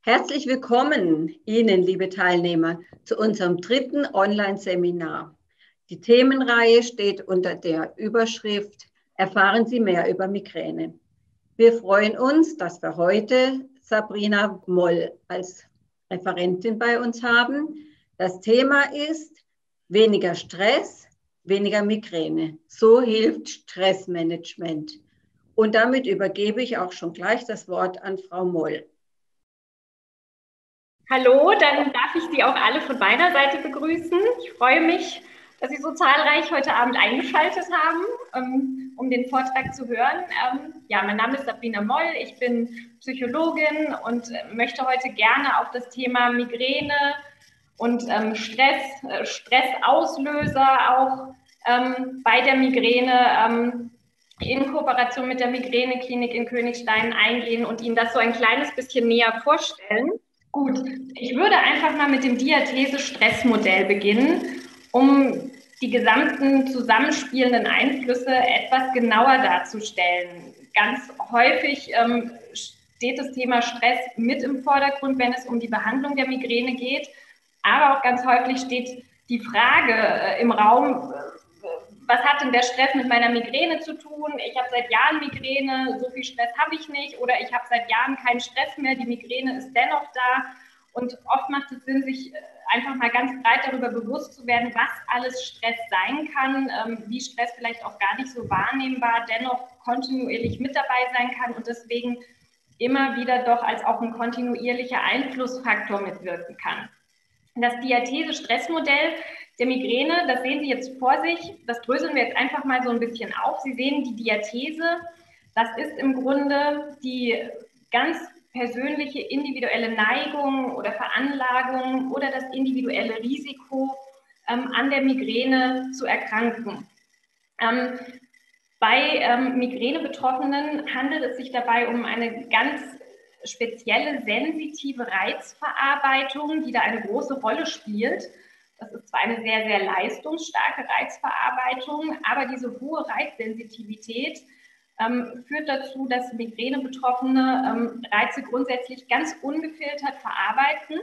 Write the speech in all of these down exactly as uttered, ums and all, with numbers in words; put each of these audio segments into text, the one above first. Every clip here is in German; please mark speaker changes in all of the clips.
Speaker 1: Herzlich willkommen Ihnen, liebe Teilnehmer, zu unserem dritten Online-Seminar. Die Themenreihe steht unter der Überschrift Erfahren Sie mehr über Migräne. Wir freuen uns, dass wir heute Sabrina Moll als Referentin bei uns haben. Das Thema ist weniger Stress, weniger Migräne. So hilft Stressmanagement. Und damit übergebe ich auch schon gleich das Wort an Frau Moll.
Speaker 2: Hallo, dann darf ich Sie auch alle von meiner Seite begrüßen. Ich freue mich, dass Sie so zahlreich heute Abend eingeschaltet haben, um den Vortrag zu hören. Ja, mein Name ist Sabrina Moll, ich bin Psychologin und möchte heute gerne auf das Thema Migräne und Stress, Stressauslöser auch bei der Migräne in Kooperation mit der Migräneklinik in Königstein eingehen und Ihnen das so ein kleines bisschen näher vorstellen. Gut, ich würde einfach mal mit dem Diathese-Stressmodell beginnen, um die gesamten zusammenspielenden Einflüsse etwas genauer darzustellen. Ganz häufig ähm, steht das Thema Stress mit im Vordergrund, wenn es um die Behandlung der Migräne geht. Aber auch ganz häufig steht die Frage äh, im Raum, äh, was hat denn der Stress mit meiner Migräne zu tun? Ich habe seit Jahren Migräne, so viel Stress habe ich nicht. Oder ich habe seit Jahren keinen Stress mehr, die Migräne ist dennoch da. Und oft macht es Sinn, sich einfach mal ganz breit darüber bewusst zu werden, was alles Stress sein kann, ähm, wie Stress vielleicht auch gar nicht so wahrnehmbar, dennoch kontinuierlich mit dabei sein kann und deswegen immer wieder doch als auch ein kontinuierlicher Einflussfaktor mitwirken kann. Das Diathese-Stressmodell der Migräne, das sehen Sie jetzt vor sich, das dröseln wir jetzt einfach mal so ein bisschen auf. Sie sehen die Diathese, das ist im Grunde die ganz persönliche individuelle Neigung oder Veranlagung oder das individuelle Risiko, ähm, an der Migräne zu erkranken. Ähm, bei ähm, Migräne-Betroffenen handelt es sich dabei um eine ganz spezielle sensitive Reizverarbeitung, die da eine große Rolle spielt. Das ist zwar eine sehr, sehr leistungsstarke Reizverarbeitung, aber diese hohe Reizsensitivität ähm, führt dazu, dass Migräne-Betroffene ähm, Reize grundsätzlich ganz ungefiltert verarbeiten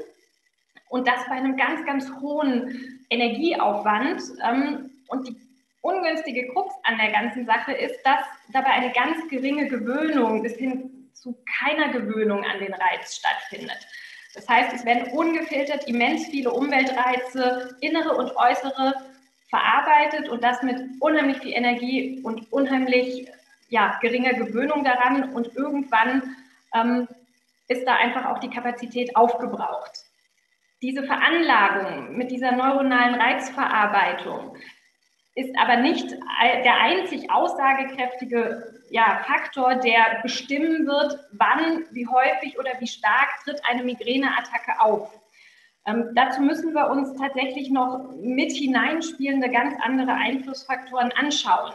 Speaker 2: und das bei einem ganz, ganz hohen Energieaufwand. Ähm, und die ungünstige Krux an der ganzen Sache ist, dass dabei eine ganz geringe Gewöhnung bis hin zu keiner Gewöhnung an den Reiz stattfindet. Das heißt, es werden ungefiltert immens viele Umweltreize, innere und äußere, verarbeitet und das mit unheimlich viel Energie und unheimlich ja, geringer Gewöhnung daran und irgendwann ähm, ist da einfach auch die Kapazität aufgebraucht. Diese Veranlagung mit dieser neuronalen Reizverarbeitung ist aber nicht der einzig aussagekräftige ja, Faktor, der bestimmen wird, wann, wie häufig oder wie stark tritt eine Migräneattacke auf. Ähm, dazu müssen wir uns tatsächlich noch mit hineinspielende ganz andere Einflussfaktoren anschauen.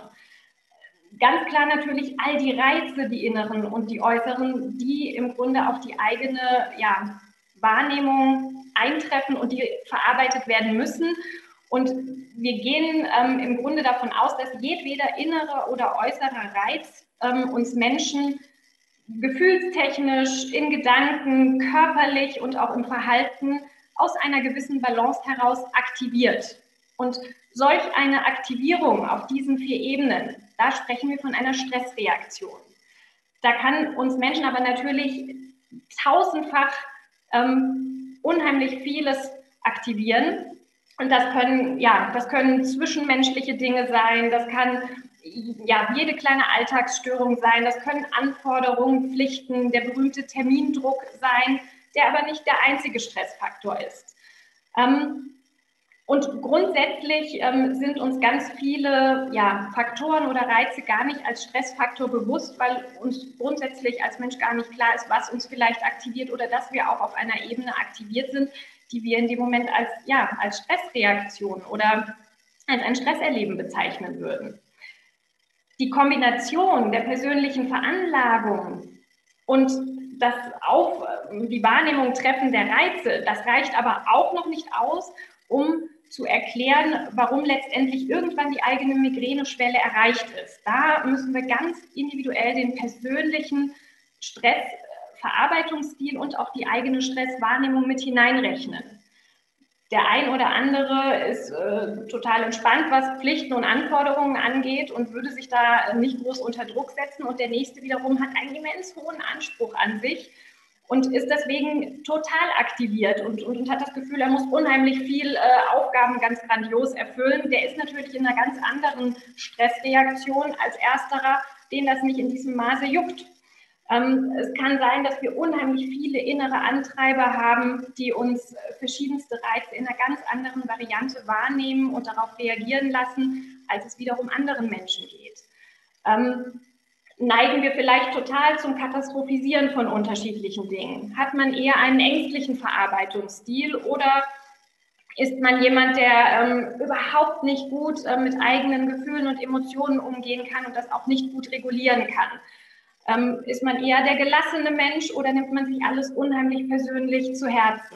Speaker 2: Ganz klar natürlich all die Reize, die inneren und die äußeren, die im Grunde auf die eigene ja, Wahrnehmung eintreffen und die verarbeitet werden müssen. Und wir gehen ähm, im Grunde davon aus, dass jedweder innere oder äußere Reiz ähm, uns Menschen gefühlstechnisch, in Gedanken, körperlich und auch im Verhalten aus einer gewissen Balance heraus aktiviert. Und solch eine Aktivierung auf diesen vier Ebenen, da sprechen wir von einer Stressreaktion. Da kann uns Menschen aber natürlich tausendfach ähm, unheimlich vieles aktivieren. Und das können, ja, das können zwischenmenschliche Dinge sein, das kann ja, jede kleine Alltagsstörung sein, das können Anforderungen, Pflichten, der berühmte Termindruck sein, der aber nicht der einzige Stressfaktor ist. Ähm, und grundsätzlich ähm, sind uns ganz viele ja, Faktoren oder Reize gar nicht als Stressfaktor bewusst, weil uns grundsätzlich als Mensch gar nicht klar ist, was uns vielleicht aktiviert oder dass wir auch auf einer Ebene aktiviert sind, die wir in dem Moment als, ja, als Stressreaktion oder als ein Stresserleben bezeichnen würden. Die Kombination der persönlichen Veranlagung und das auf die Wahrnehmung treffen der Reize, das reicht aber auch noch nicht aus, um zu erklären, warum letztendlich irgendwann die eigene Migräneschwelle erreicht ist. Da müssen wir ganz individuell den persönlichen Stress Verarbeitungsstil und auch die eigene Stresswahrnehmung mit hineinrechnen. Der ein oder andere ist äh, total entspannt, was Pflichten und Anforderungen angeht und würde sich da nicht groß unter Druck setzen. Und der nächste wiederum hat einen immens hohen Anspruch an sich und ist deswegen total aktiviert und, und, und hat das Gefühl, er muss unheimlich viel äh, Aufgaben ganz grandios erfüllen. Der ist natürlich in einer ganz anderen Stressreaktion als ersterer, den das nicht in diesem Maße juckt. Ähm, es kann sein, dass wir unheimlich viele innere Antreiber haben, die uns verschiedenste Reize in einer ganz anderen Variante wahrnehmen und darauf reagieren lassen, als es wiederum anderen Menschen geht. Ähm, neigen wir vielleicht total zum Katastrophisieren von unterschiedlichen Dingen? Hat man eher einen ängstlichen Verarbeitungsstil oder ist man jemand, der ähm, überhaupt nicht gut äh, mit eigenen Gefühlen und Emotionen umgehen kann und das auch nicht gut regulieren kann? Ähm, ist man eher der gelassene Mensch oder nimmt man sich alles unheimlich persönlich zu Herzen?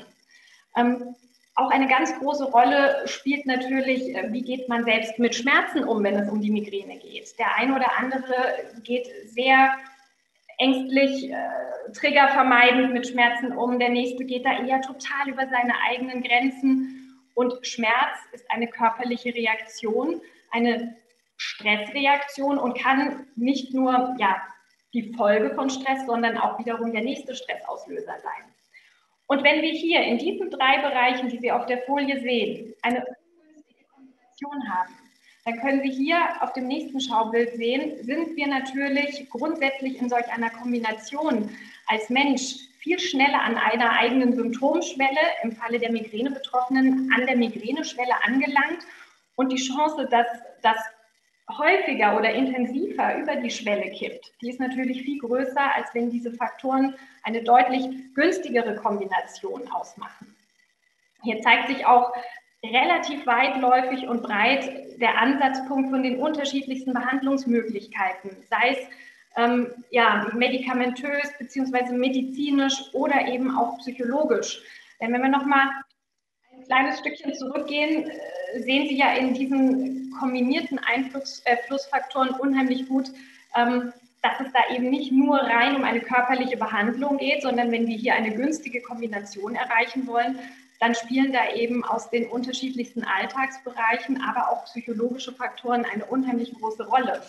Speaker 2: Ähm, auch eine ganz große Rolle spielt natürlich, äh, wie geht man selbst mit Schmerzen um, wenn es um die Migräne geht. Der eine oder andere geht sehr ängstlich, äh, triggervermeidend mit Schmerzen um. Der nächste geht da eher total über seine eigenen Grenzen. Und Schmerz ist eine körperliche Reaktion, eine Stressreaktion und kann nicht nur, ja, die Folge von Stress, sondern auch wiederum der nächste Stressauslöser sein. Und wenn wir hier in diesen drei Bereichen, die Sie auf der Folie sehen, eine ungünstige Kombination haben, dann können Sie hier auf dem nächsten Schaubild sehen, sind wir natürlich grundsätzlich in solch einer Kombination als Mensch viel schneller an einer eigenen Symptomschwelle, im Falle der Migräne-Betroffenen, an der Migräneschwelle angelangt. Und die Chance, dass das häufiger oder intensiver über die Schwelle kippt, die ist natürlich viel größer, als wenn diese Faktoren eine deutlich günstigere Kombination ausmachen. Hier zeigt sich auch relativ weitläufig und breit der Ansatzpunkt von den unterschiedlichsten Behandlungsmöglichkeiten, sei es ähm, ja, medikamentös bzw. medizinisch oder eben auch psychologisch. Denn wenn wir nochmal ein kleines Stückchen zurückgehen, sehen Sie ja in diesen kombinierten Einflussfaktoren unheimlich gut, ähm, dass es da eben nicht nur rein um eine körperliche Behandlung geht, sondern wenn wir hier eine günstige Kombination erreichen wollen, dann spielen da eben aus den unterschiedlichsten Alltagsbereichen, aber auch psychologische Faktoren eine unheimlich große Rolle.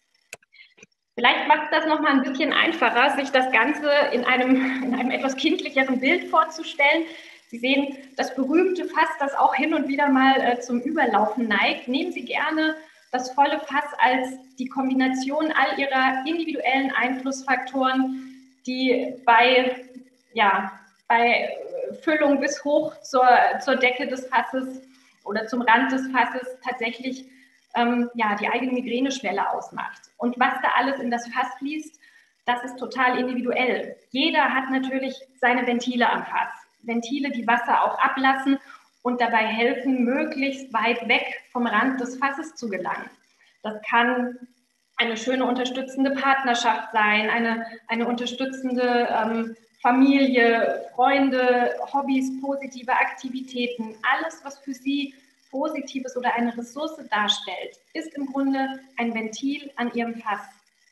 Speaker 2: Vielleicht macht es das nochmal ein bisschen einfacher, sich das Ganze in einem, in einem etwas kindlicheren Bild vorzustellen. Sie sehen das berühmte Fass, das auch hin und wieder mal äh, zum Überlaufen neigt. Nehmen Sie gerne das volle Fass als die Kombination all Ihrer individuellen Einflussfaktoren, die bei, ja, bei Füllung bis hoch zur, zur Decke des Fasses oder zum Rand des Fasses tatsächlich ähm, ja, die eigene Migräneschwelle ausmacht. Und was da alles in das Fass fließt, das ist total individuell. Jeder hat natürlich seine Ventile am Fass. Ventile, die Wasser auch ablassen und dabei helfen, möglichst weit weg vom Rand des Fasses zu gelangen. Das kann eine schöne unterstützende Partnerschaft sein, eine, eine unterstützende ähm, Familie, Freunde, Hobbys, positive Aktivitäten. Alles, was für Sie Positives oder eine Ressource darstellt, ist im Grunde ein Ventil an Ihrem Fass.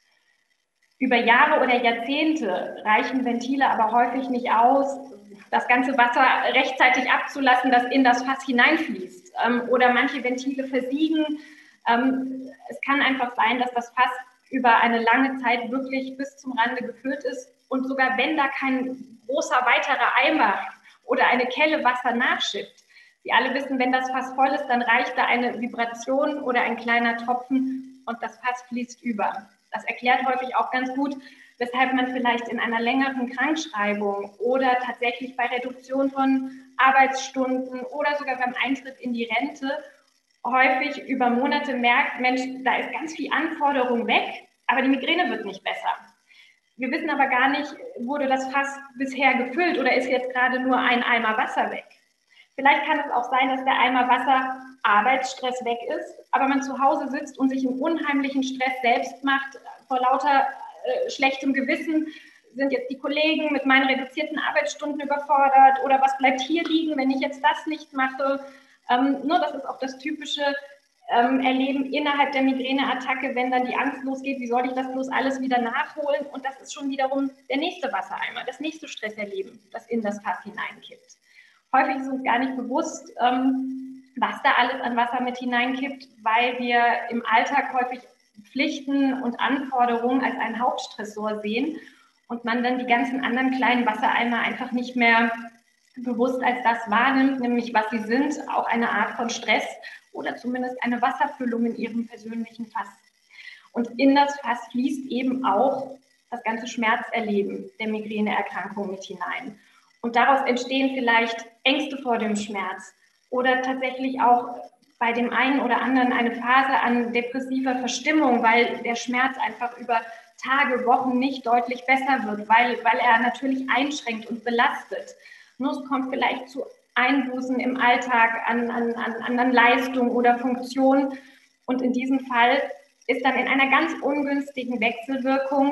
Speaker 2: Über Jahre oder Jahrzehnte reichen Ventile aber häufig nicht aus, das ganze Wasser rechtzeitig abzulassen, das in das Fass hineinfließt. Ähm, oder manche Ventile versiegen. Ähm, es kann einfach sein, dass das Fass über eine lange Zeit wirklich bis zum Rande gefüllt ist. Und sogar wenn da kein großer weiterer Eimer oder eine Kelle Wasser nachschippt, Sie alle wissen, wenn das Fass voll ist, dann reicht da eine Vibration oder ein kleiner Tropfen und das Fass fließt über. Das erklärt häufig auch ganz gut, weshalb man vielleicht in einer längeren Krankschreibung oder tatsächlich bei Reduktion von Arbeitsstunden oder sogar beim Eintritt in die Rente häufig über Monate merkt, Mensch, da ist ganz viel Anforderung weg, aber die Migräne wird nicht besser. Wir wissen aber gar nicht, wurde das Fass bisher gefüllt oder ist jetzt gerade nur ein Eimer Wasser weg. Vielleicht kann es auch sein, dass der Eimer Wasser Arbeitsstress weg ist, aber man zu Hause sitzt und sich einen unheimlichen Stress selbst macht, vor lauter äh, schlechtem Gewissen. Sind jetzt die Kollegen mit meinen reduzierten Arbeitsstunden überfordert oder was bleibt hier liegen, wenn ich jetzt das nicht mache? Ähm, nur das ist auch das typische, ähm, erleben innerhalb der Migräneattacke, wenn dann die Angst losgeht, wie soll ich das bloß alles wieder nachholen? Und das ist schon wiederum der nächste Wassereimer, das nächste Stresserleben, das in das Fass hineinkippt. Häufig ist uns gar nicht bewusst, ähm, was da alles an Wasser mit hineinkippt, weil wir im Alltag häufig Pflichten und Anforderungen als einen Hauptstressor sehen und man dann die ganzen anderen kleinen Wassereimer einfach nicht mehr bewusst als das wahrnimmt, nämlich was sie sind, auch eine Art von Stress oder zumindest eine Wasserfüllung in ihrem persönlichen Fass. Und in das Fass fließt eben auch das ganze Schmerzerleben der Migräneerkrankung mit hinein. Und daraus entstehen vielleicht Ängste vor dem Schmerz oder tatsächlich auch bei dem einen oder anderen eine Phase an depressiver Verstimmung, weil der Schmerz einfach über Tage, Wochen nicht deutlich besser wird, weil, weil er natürlich einschränkt und belastet. Nur es kommt vielleicht zu Einbußen im Alltag an, an, an, an Leistung oder Funktion. Und in diesem Fall ist dann in einer ganz ungünstigen Wechselwirkung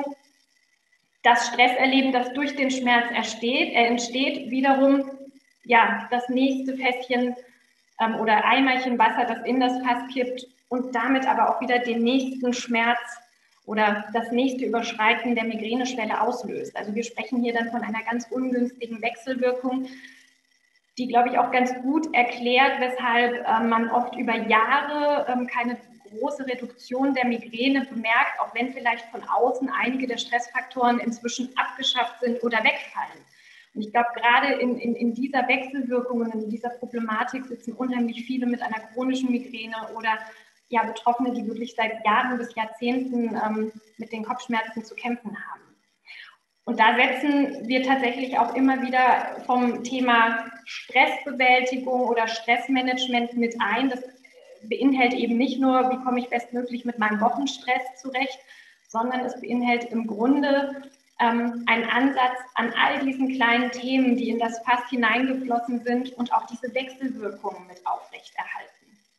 Speaker 2: das Stresserleben, das durch den Schmerz entsteht, äh, entsteht wiederum ja, das nächste Fässchen ähm, oder Eimerchen Wasser, das in das Fass kippt und damit aber auch wieder den nächsten Schmerz oder das nächste Überschreiten der Migräneschwelle auslöst. Also wir sprechen hier dann von einer ganz ungünstigen Wechselwirkung, die, glaube ich, auch ganz gut erklärt, weshalb äh, man oft über Jahre ähm, keine große Reduktion der Migräne bemerkt, auch wenn vielleicht von außen einige der Stressfaktoren inzwischen abgeschafft sind oder wegfallen. Und ich glaube, gerade in, in, in dieser Wechselwirkung und in dieser Problematik sitzen unheimlich viele mit einer chronischen Migräne oder ja, Betroffene, die wirklich seit Jahren bis Jahrzehnten ähm, mit den Kopfschmerzen zu kämpfen haben. Und da setzen wir tatsächlich auch immer wieder vom Thema Stressbewältigung oder Stressmanagement mit ein. Das beinhaltet eben nicht nur, wie komme ich bestmöglich mit meinem Wochenstress zurecht, sondern es beinhaltet im Grunde ähm, einen Ansatz an all diesen kleinen Themen, die in das Fass hineingeflossen sind und auch diese Wechselwirkungen mit aufrechterhalten.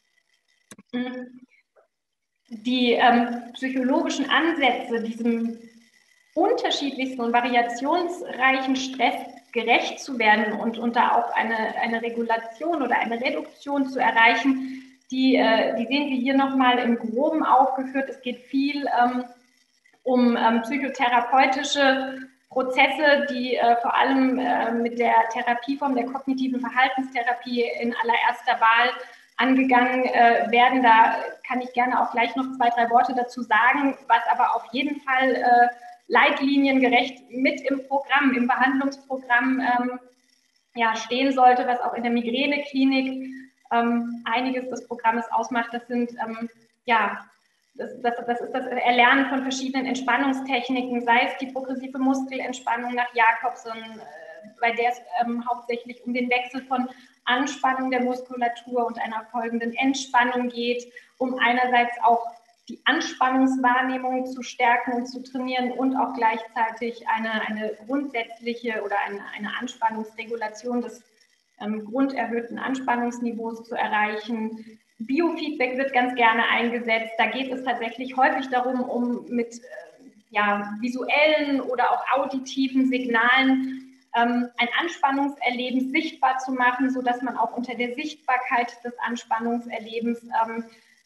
Speaker 2: Die ähm, psychologischen Ansätze, diesem unterschiedlichsten und variationsreichen Stress gerecht zu werden und, und da auch eine, eine Regulation oder eine Reduktion zu erreichen, die, äh, die sehen wir hier nochmal im Groben aufgeführt. Es geht viel ähm, um ähm, psychotherapeutische Prozesse, die äh, vor allem äh, mit der Therapieform der kognitiven Verhaltenstherapie in allererster Wahl angegangen äh, werden. Da kann ich gerne auch gleich noch zwei, drei Worte dazu sagen, was aber auf jeden Fall äh, leitliniengerecht mit im Programm, im Behandlungsprogramm ähm, ja, stehen sollte, was auch in der Migräneklinik ähm, einiges des Programmes ausmacht. Das sind ähm, ja, das, das, das ist das Erlernen von verschiedenen Entspannungstechniken, sei es die progressive Muskelentspannung nach Jakobson, äh, bei der es ähm, hauptsächlich um den Wechsel von Anspannung der Muskulatur und einer folgenden Entspannung geht, um einerseits auch die Anspannungswahrnehmung zu stärken und zu trainieren und auch gleichzeitig eine, eine grundsätzliche oder eine, eine Anspannungsregulation des ähm, grunderhöhten Anspannungsniveaus zu erreichen. Biofeedback wird ganz gerne eingesetzt. Da geht es tatsächlich häufig darum, um mit äh, ja, visuellen oder auch auditiven Signalen ähm, ein Anspannungserleben sichtbar zu machen, sodass man auch unter der Sichtbarkeit des Anspannungserlebens ähm,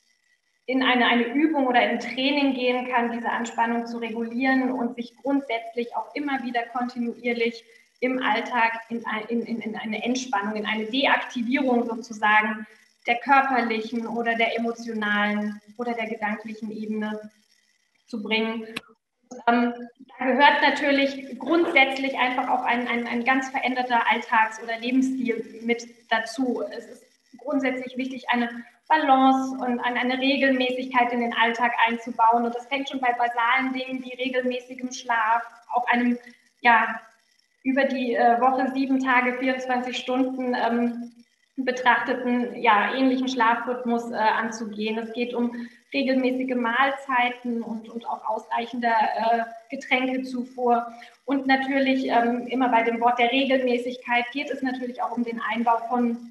Speaker 2: in eine, eine Übung oder in Training gehen kann, diese Anspannung zu regulieren und sich grundsätzlich auch immer wieder kontinuierlich im Alltag in, in, in eine Entspannung, in eine Deaktivierung sozusagen der körperlichen oder der emotionalen oder der gedanklichen Ebene zu bringen. Ähm, da gehört natürlich grundsätzlich einfach auch ein, ein, ein ganz veränderter Alltags- oder Lebensstil mit dazu. Es ist grundsätzlich wichtig, eine Balance und eine Regelmäßigkeit in den Alltag einzubauen. Und das fängt schon bei basalen Dingen wie regelmäßigem Schlaf, auch einem, ja, über die äh, Woche sieben Tage, vierundzwanzig Stunden ähm, betrachteten, ja, ähnlichen Schlafrhythmus äh, anzugehen. Es geht um regelmäßige Mahlzeiten und, und auch ausreichende äh, Getränkezufuhr. Und natürlich ähm, immer bei dem Wort der Regelmäßigkeit geht es natürlich auch um den Einbau von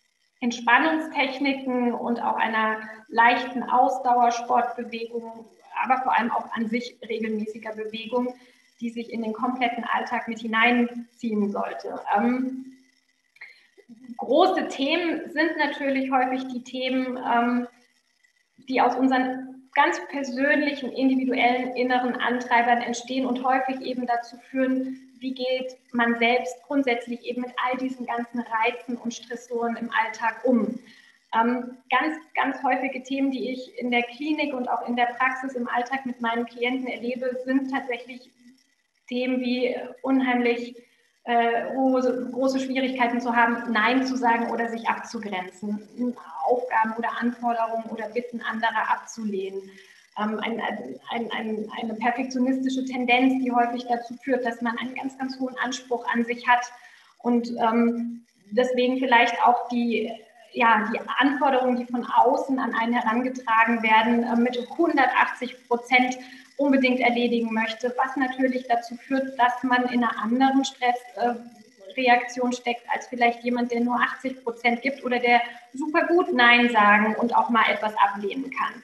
Speaker 2: Entspannungstechniken und auch einer leichten Ausdauersportbewegung, aber vor allem auch an sich regelmäßiger Bewegung, die sich in den kompletten Alltag mit hineinziehen sollte. Ähm, große Themen sind natürlich häufig die Themen, ähm, die aus unseren ganz persönlichen, individuellen inneren Antreibern entstehen und häufig eben dazu führen, wie geht man selbst grundsätzlich eben mit all diesen ganzen Reizen und Stressoren im Alltag um. Ähm, ganz, ganz häufige Themen, die ich in der Klinik und auch in der Praxis im Alltag mit meinen Klienten erlebe, sind tatsächlich Themen wie unheimlich äh, große, große Schwierigkeiten zu haben, Nein zu sagen oder sich abzugrenzen, Aufgaben oder Anforderungen oder Bitten anderer abzulehnen. Ähm, ein, ein, ein, eine perfektionistische Tendenz, die häufig dazu führt, dass man einen ganz, ganz hohen Anspruch an sich hat und ähm, deswegen vielleicht auch die, ja, die Anforderungen, die von außen an einen herangetragen werden, äh, mit hundertachtzig Prozent unbedingt erledigen möchte, was natürlich dazu führt, dass man in einer anderen Stressreaktion äh, steckt, als vielleicht jemand, der nur achtzig Prozent gibt oder der super gut Nein sagen und auch mal etwas ablehnen kann.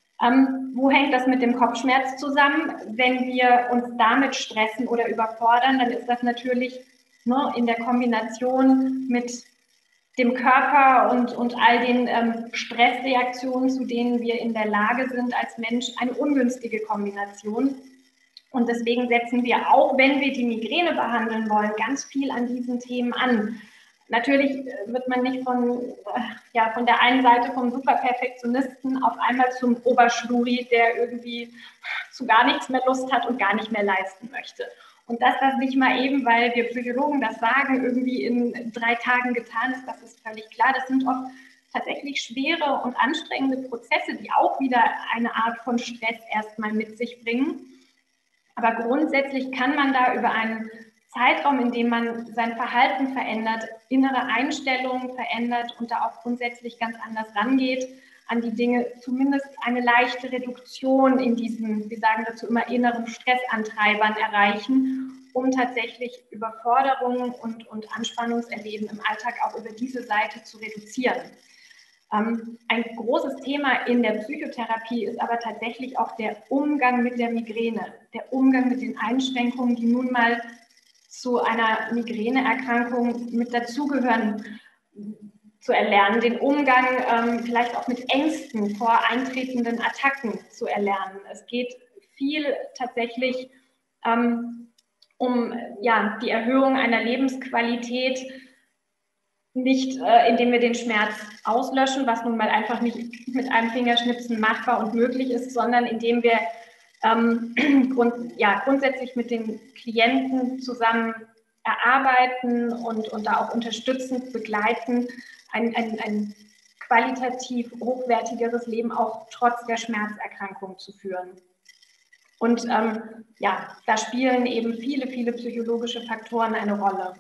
Speaker 2: Ähm, wo hängt das mit dem Kopfschmerz zusammen? Wenn wir uns damit stressen oder überfordern, dann ist das natürlich ne, in der Kombination mit dem Körper und, und all den ähm, Stressreaktionen, zu denen wir in der Lage sind als Mensch, eine ungünstige Kombination. Und deswegen setzen wir auch, wenn wir die Migräne behandeln wollen, ganz viel an diesen Themen an. Natürlich wird man nicht von, ja, von der einen Seite vom Superperfektionisten auf einmal zum Oberschluri, der irgendwie zu gar nichts mehr Lust hat und gar nicht mehr leisten möchte. Und dass das nicht mal eben, weil wir Psychologen das sagen, irgendwie in drei Tagen getan ist, das ist völlig klar. Das sind oft tatsächlich schwere und anstrengende Prozesse, die auch wieder eine Art von Stress erstmal mit sich bringen. Aber grundsätzlich kann man da über einen Zeitraum, in dem man sein Verhalten verändert, innere Einstellungen verändert und da auch grundsätzlich ganz anders rangeht an die Dinge, zumindest eine leichte Reduktion in diesen, wir sagen dazu immer, inneren Stressantreibern erreichen, um tatsächlich Überforderungen und, und Anspannungserleben im Alltag auch über diese Seite zu reduzieren. Ähm, ein großes Thema in der Psychotherapie ist aber tatsächlich auch der Umgang mit der Migräne, der Umgang mit den Einschränkungen, die nun mal zu einer Migräneerkrankung mit dazugehören, zu erlernen, den Umgang ähm, vielleicht auch mit Ängsten vor eintretenden Attacken zu erlernen. Es geht viel tatsächlich ähm, um ja, die Erhöhung einer Lebensqualität, nicht äh, indem wir den Schmerz auslöschen, was nun mal einfach nicht mit einem Fingerschnipsen machbar und möglich ist, sondern indem wir ähm, grund, ja, grundsätzlich mit den Klienten zusammen erarbeiten und, und da auch unterstützend begleiten, ein, ein, ein qualitativ hochwertigeres Leben auch trotz der Schmerzerkrankung zu führen. Und ähm, ja, da spielen eben viele, viele psychologische Faktoren eine Rolle.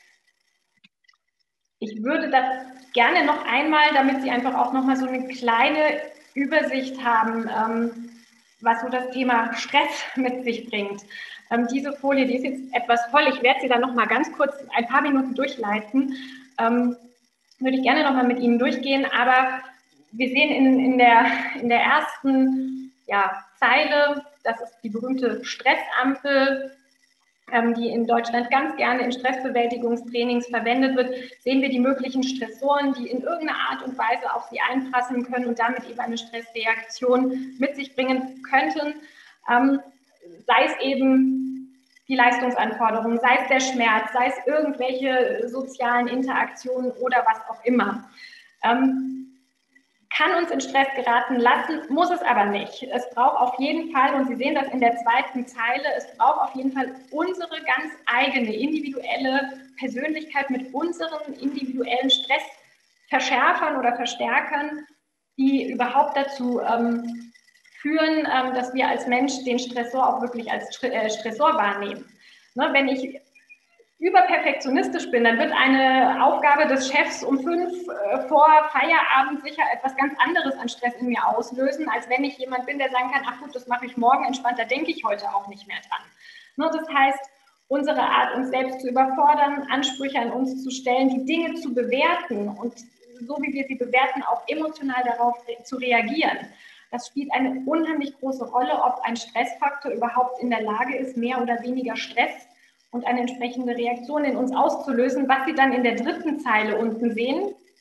Speaker 2: Ich würde das gerne noch einmal, damit Sie einfach auch noch mal so eine kleine Übersicht haben, ähm, was so das Thema Stress mit sich bringt. Ähm, diese Folie, die ist jetzt etwas voll. Ich werde sie dann noch mal ganz kurz ein paar Minuten durchleiten. Ähm, würde ich gerne noch mal mit Ihnen durchgehen. Aber wir sehen in, in, der, in der ersten ja, Zeile, das ist die berühmte Stressampel, die in Deutschland ganz gerne in Stressbewältigungstrainings verwendet wird, sehen wir die möglichen Stressoren, die in irgendeiner Art und Weise auf sie einprasseln können und damit eben eine Stressreaktion mit sich bringen könnten. Ähm, sei es eben die Leistungsanforderungen, sei es der Schmerz, sei es irgendwelche sozialen Interaktionen oder was auch immer. Ähm, kann uns in Stress geraten lassen, muss es aber nicht. Es braucht auf jeden Fall, und Sie sehen das in der zweiten Zeile, es braucht auf jeden Fall unsere ganz eigene individuelle Persönlichkeit mit unseren individuellen Stressverschärfern oder Verstärkern, die überhaupt dazu ähm, führen, ähm, dass wir als Mensch den Stressor auch wirklich als Stressor wahrnehmen. Ne, wenn ich überperfektionistisch bin, dann wird eine Aufgabe des Chefs um fünf äh, vor Feierabend sicher etwas ganz anderes an Stress in mir auslösen, als wenn ich jemand bin, der sagen kann, ach gut, das mache ich morgen entspannt, da denke ich heute auch nicht mehr dran. Ne, das heißt, unsere Art, uns selbst zu überfordern, Ansprüche an uns zu stellen, die Dinge zu bewerten und so wie wir sie bewerten, auch emotional darauf re- zu reagieren. Das spielt eine unheimlich große Rolle, ob ein Stressfaktor überhaupt in der Lage ist, mehr oder weniger Stress und eine entsprechende Reaktion in uns auszulösen, was Sie dann in der dritten Zeile unten sehen.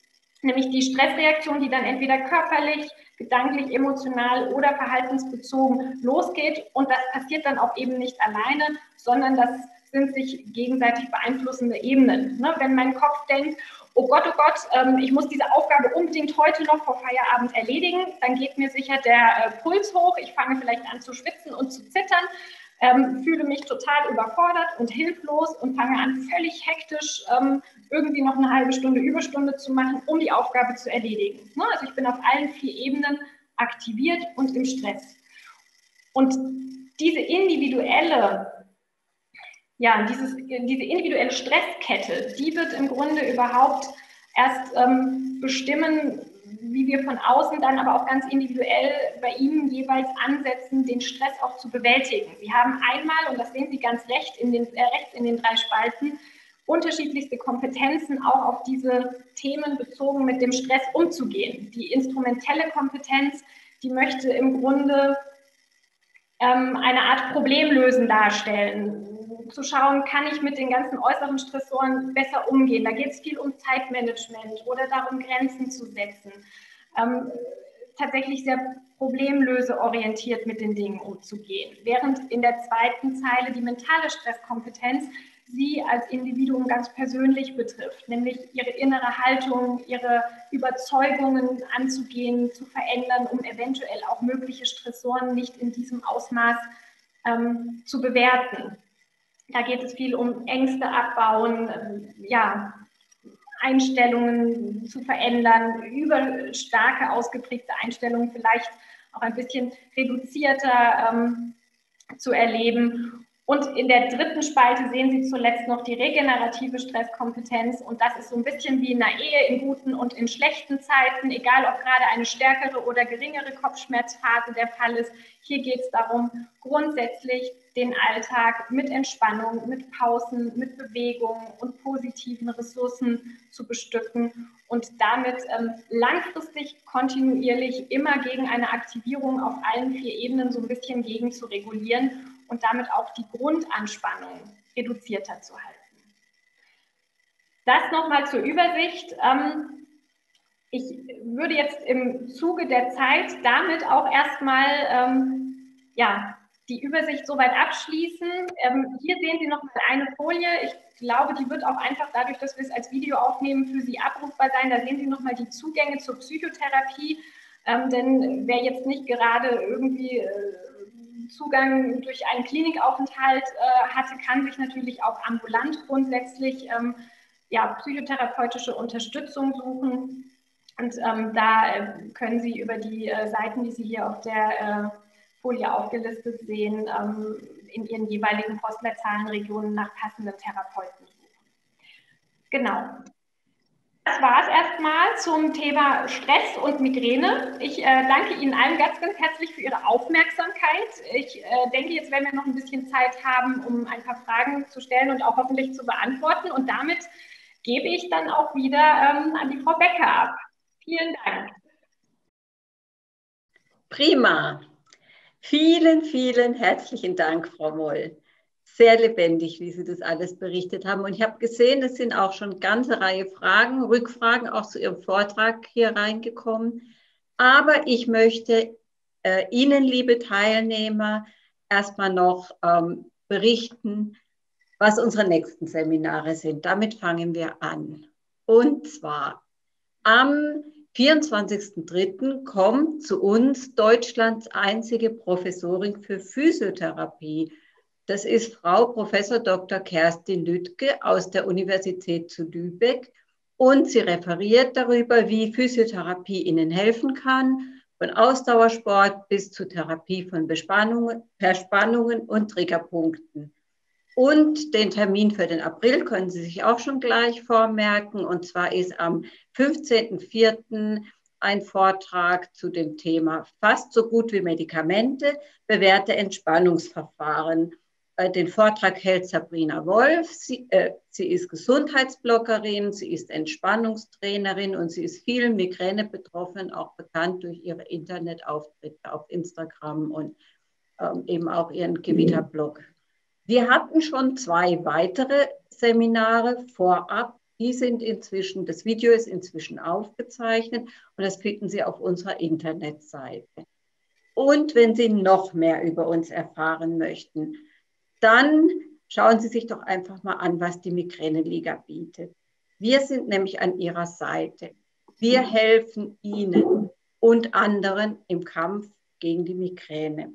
Speaker 2: nämlich die Stressreaktion, die dann entweder körperlich, gedanklich, emotional oder verhaltensbezogen losgeht. Und das passiert dann auch eben nicht alleine, sondern das sind sich gegenseitig beeinflussende Ebenen. Ne? Wenn mein Kopf denkt, oh Gott, oh Gott, ähm, ich muss diese Aufgabe unbedingt heute noch vor Feierabend erledigen, dann geht mir sicher der äh, Puls hoch, ich fange vielleicht an zu schwitzen und zu zittern, ähm, fühle mich total überfordert und hilflos und fange an, völlig hektisch ähm, irgendwie noch eine halbe Stunde Überstunde zu machen, um die Aufgabe zu erledigen. Ne? Also ich bin auf allen vier Ebenen aktiviert und im Stress. Und diese individuelle Ja, dieses, diese individuelle Stresskette, die wird im Grunde überhaupt erst ähm, bestimmen, wie wir von außen dann aber auch ganz individuell bei Ihnen jeweils ansetzen, den Stress auch zu bewältigen. Sie haben einmal, und das sehen Sie ganz recht in den, äh, rechts in den drei Spalten, unterschiedlichste Kompetenzen auch auf diese Themen bezogen mit dem Stress umzugehen. Die instrumentelle Kompetenz, die möchte im Grunde ähm, eine Art Problemlösen darstellen. Zu schauen, kann ich mit den ganzen äußeren Stressoren besser umgehen. Da geht es viel um Zeitmanagement oder darum, Grenzen zu setzen. Ähm, tatsächlich sehr problemlöseorientiert mit den Dingen umzugehen. Während in der zweiten Zeile die mentale Stresskompetenz Sie als Individuum ganz persönlich betrifft, nämlich Ihre innere Haltung, Ihre Überzeugungen anzugehen, zu verändern, um eventuell auch mögliche Stressoren nicht in diesem Ausmaß ähm, zu bewerten. Da geht es viel um Ängste abbauen, ja, Einstellungen zu verändern, über starke, ausgeprägte Einstellungen vielleicht auch ein bisschen reduzierter ähm, zu erleben. Und in der dritten Spalte sehen Sie zuletzt noch die regenerative Stresskompetenz. Und das ist so ein bisschen wie in einer Ehe, in guten und in schlechten Zeiten, egal ob gerade eine stärkere oder geringere Kopfschmerzphase der Fall ist. Hier geht es darum, grundsätzlich den Alltag mit Entspannung, mit Pausen, mit Bewegung und positiven Ressourcen zu bestücken und damit ähm, langfristig kontinuierlich immer gegen eine Aktivierung auf allen vier Ebenen so ein bisschen gegen zu regulieren und damit auch die Grundanspannung reduzierter zu halten. Das nochmal zur Übersicht. Ähm, ich würde jetzt im Zuge der Zeit damit auch erstmal ähm, ja, die Übersicht soweit abschließen. Ähm, hier sehen Sie noch mal eine Folie. Ich glaube, die wird auch einfach dadurch, dass wir es als Video aufnehmen, für Sie abrufbar sein. Da sehen Sie noch mal die Zugänge zur Psychotherapie. Ähm, denn wer jetzt nicht gerade irgendwie äh, Zugang durch einen Klinikaufenthalt äh, hatte, kann sich natürlich auch ambulant grundsätzlich ähm, ja, psychotherapeutische Unterstützung suchen. Und ähm, da äh, können Sie über die äh, Seiten, die Sie hier auf der äh, Folie aufgelistet sehen, ähm, in Ihren jeweiligen Postleitzahlenregionen nach passenden Therapeuten suchen. Genau. Das war es erstmal zum Thema Stress und Migräne. Ich äh, danke Ihnen allen ganz, ganz herzlich für Ihre Aufmerksamkeit. Ich äh, denke, jetzt werden wir noch ein bisschen Zeit haben, um ein paar Fragen zu stellen und auch hoffentlich zu beantworten. Und damit gebe ich dann auch wieder ähm, an die Frau Becker ab. Vielen Dank.
Speaker 1: Prima. Vielen, vielen herzlichen Dank, Frau Moll. Sehr lebendig, wie Sie das alles berichtet haben. Und ich habe gesehen, es sind auch schon eine ganze Reihe Fragen, Rückfragen auch zu Ihrem Vortrag hier reingekommen. Aber ich möchte äh, Ihnen, liebe Teilnehmer, erstmal noch ähm, berichten, was unsere nächsten Seminare sind. Damit fangen wir an. Und zwar am vierundzwanzigsten dritten kommt zu uns Deutschlands einzige Professorin für Physiotherapie. Das ist Frau Professor Doktor Kerstin Lüttke aus der Universität zu Lübeck. Und sie referiert darüber, wie Physiotherapie Ihnen helfen kann, von Ausdauersport bis zu Therapie von Bespannungen, Verspannungen und Triggerpunkten. Und den Termin für den April können Sie sich auch schon gleich vormerken. Und zwar ist am fünfzehnten vierten ein Vortrag zu dem Thema fast so gut wie Medikamente, bewährte Entspannungsverfahren. Den Vortrag hält Sabrina Wolf. Sie, äh, sie ist Gesundheitsbloggerin, sie ist Entspannungstrainerin und sie ist vielen Migräne-Betroffenen auch bekannt durch ihre Internetauftritte auf Instagram und ähm, eben auch ihren Gewitter-Blog. Wir hatten schon zwei weitere Seminare vorab Die sind inzwischen, das Video ist inzwischen aufgezeichnet und das finden Sie auf unserer Internetseite. Und wenn Sie noch mehr über uns erfahren möchten, dann schauen Sie sich doch einfach mal an, was die Migräneliga bietet. Wir sind nämlich an Ihrer Seite. Wir helfen Ihnen und anderen im Kampf gegen die Migräne.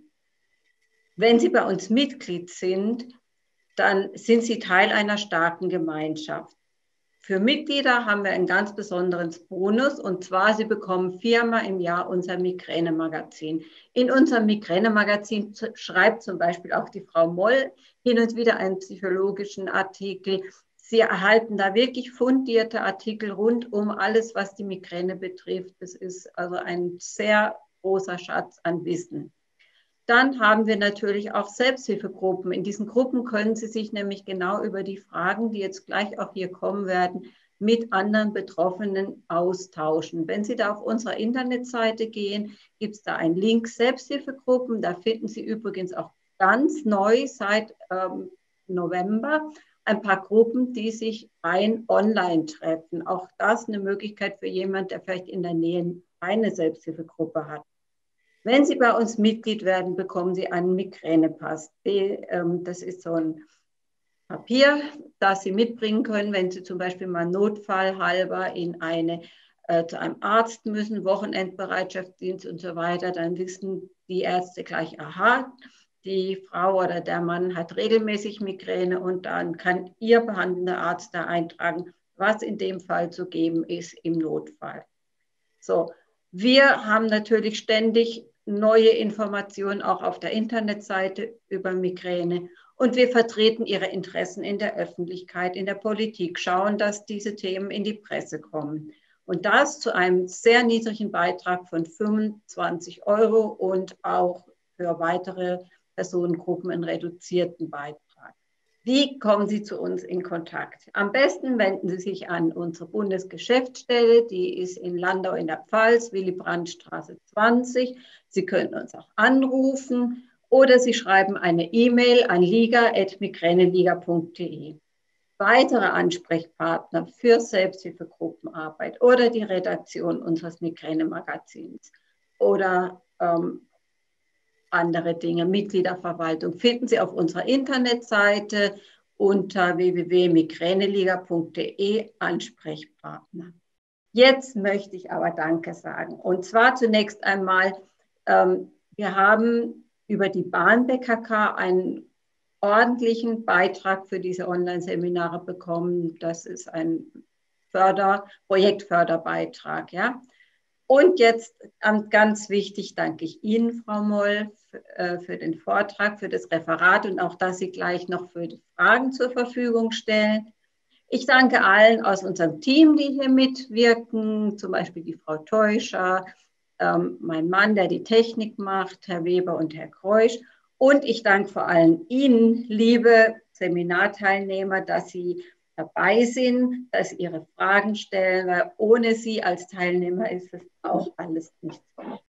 Speaker 1: Wenn Sie bei uns Mitglied sind, dann sind Sie Teil einer starken Gemeinschaft. Für Mitglieder haben wir einen ganz besonderen Bonus, und zwar, Sie bekommen viermal im Jahr unser Migräne-Magazin. In unserem Migräne-Magazin schreibt zum Beispiel auch die Frau Moll hin und wieder einen psychologischen Artikel. Sie erhalten da wirklich fundierte Artikel rund um alles, was die Migräne betrifft. Das ist also ein sehr großer Schatz an Wissen. Dann haben wir natürlich auch Selbsthilfegruppen. In diesen Gruppen können Sie sich nämlich genau über die Fragen, die jetzt gleich auch hier kommen werden, mit anderen Betroffenen austauschen. Wenn Sie da auf unserer Internetseite gehen, gibt es da einen Link Selbsthilfegruppen. Da finden Sie übrigens auch ganz neu seit ähm, November ein paar Gruppen, die sich rein online treffen. Auch das eine Möglichkeit für jemanden, der vielleicht in der Nähe eine Selbsthilfegruppe hat. Wenn Sie bei uns Mitglied werden, bekommen Sie einen Migränepass. Das ist so ein Papier, das Sie mitbringen können, wenn Sie zum Beispiel mal notfallhalber in eine, äh, zu einem Arzt müssen, Wochenendbereitschaftsdienst und so weiter. Dann wissen die Ärzte gleich, aha, die Frau oder der Mann hat regelmäßig Migräne, und dann kann Ihr behandelnder Arzt da eintragen, was in dem Fall zu geben ist im Notfall. So. Wir haben natürlich ständig neue Informationen auch auf der Internetseite über Migräne, und wir vertreten Ihre Interessen in der Öffentlichkeit, in der Politik, schauen, dass diese Themen in die Presse kommen. Und das zu einem sehr niedrigen Beitrag von fünfundzwanzig Euro und auch für weitere Personengruppen einen reduzierten Beitrag. Wie kommen Sie zu uns in Kontakt? Am besten wenden Sie sich an unsere Bundesgeschäftsstelle, die ist in Landau in der Pfalz, Willy-Brandt-Straße zwanzig. Sie können uns auch anrufen oder Sie schreiben eine E-Mail an liga at migräneliga punkt de. Weitere Ansprechpartner für Selbsthilfegruppenarbeit oder die Redaktion unseres Migräne-Magazins oder ähm, andere Dinge, Mitgliederverwaltung, finden Sie auf unserer Internetseite unter w w w punkt migräneliga punkt de Ansprechpartner. Jetzt möchte ich aber Danke sagen. Und zwar zunächst einmal, ähm, wir haben über die Bahn B K K einen ordentlichen Beitrag für diese Online-Seminare bekommen. Das ist ein Förder-, Projektförderbeitrag, ja. Und jetzt ganz wichtig, danke ich Ihnen, Frau Moll, für den Vortrag, für das Referat und auch, dass Sie gleich noch für die Fragen zur Verfügung stellen. Ich danke allen aus unserem Team, die hier mitwirken, zum Beispiel die Frau Teuscher, ähm, mein Mann, der die Technik macht, Herr Weber und Herr Kreusch. Und ich danke vor allem Ihnen, liebe Seminarteilnehmer, dass Sie dabei sind, dass Sie Ihre Fragen stellen, weil ohne Sie als Teilnehmer ist es auch alles nicht so.